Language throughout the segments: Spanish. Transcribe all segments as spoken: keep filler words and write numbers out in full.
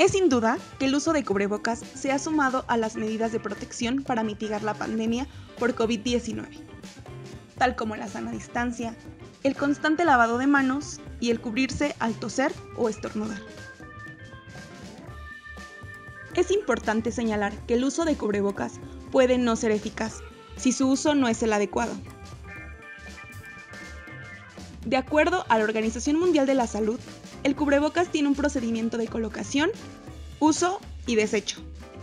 Es sin duda que el uso de cubrebocas se ha sumado a las medidas de protección para mitigar la pandemia por COVID diecinueve, tal como la sana distancia, el constante lavado de manos y el cubrirse al toser o estornudar. Es importante señalar que el uso de cubrebocas puede no ser eficaz si su uso no es el adecuado. De acuerdo a la Organización Mundial de la Salud, el cubrebocas tiene un procedimiento de colocación, uso y desecho.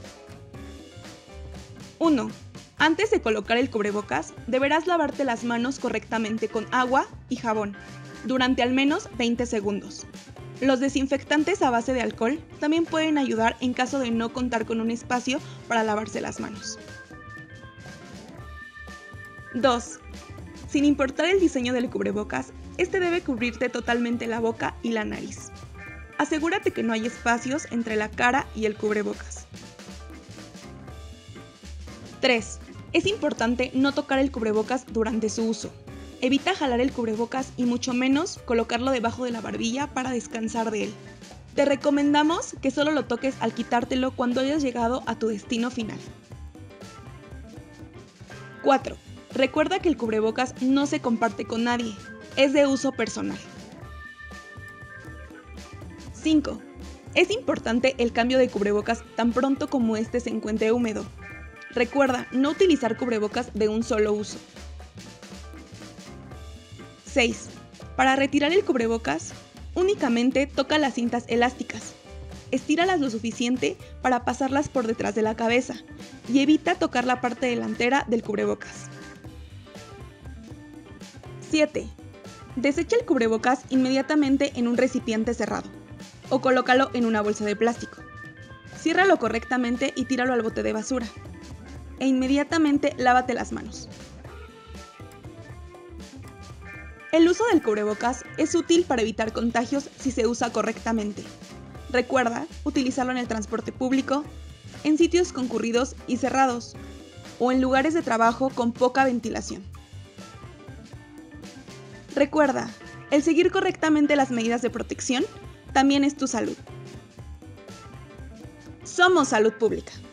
uno. Antes de colocar el cubrebocas, deberás lavarte las manos correctamente con agua y jabón, durante al menos veinte segundos. Los desinfectantes a base de alcohol también pueden ayudar en caso de no contar con un espacio para lavarse las manos. dos. Sin importar el diseño del cubrebocas, este debe cubrirte totalmente la boca y la nariz. Asegúrate que no hay espacios entre la cara y el cubrebocas. tres. Es importante no tocar el cubrebocas durante su uso. Evita jalar el cubrebocas y mucho menos colocarlo debajo de la barbilla para descansar de él. Te recomendamos que solo lo toques al quitártelo cuando hayas llegado a tu destino final. cuatro. Recuerda que el cubrebocas no se comparte con nadie, es de uso personal. cinco. Es importante el cambio de cubrebocas tan pronto como este se encuentre húmedo. Recuerda no utilizar cubrebocas de un solo uso. seis. Para retirar el cubrebocas, únicamente toca las cintas elásticas. Estíralas lo suficiente para pasarlas por detrás de la cabeza y evita tocar la parte delantera del cubrebocas. siete. Desecha el cubrebocas inmediatamente en un recipiente cerrado o colócalo en una bolsa de plástico. Ciérralo correctamente y tíralo al bote de basura. E inmediatamente lávate las manos. El uso del cubrebocas es útil para evitar contagios si se usa correctamente. Recuerda utilizarlo en el transporte público, en sitios concurridos y cerrados, o en lugares de trabajo con poca ventilación. Recuerda, el seguir correctamente las medidas de protección también es tu salud. Somos Salud Pública.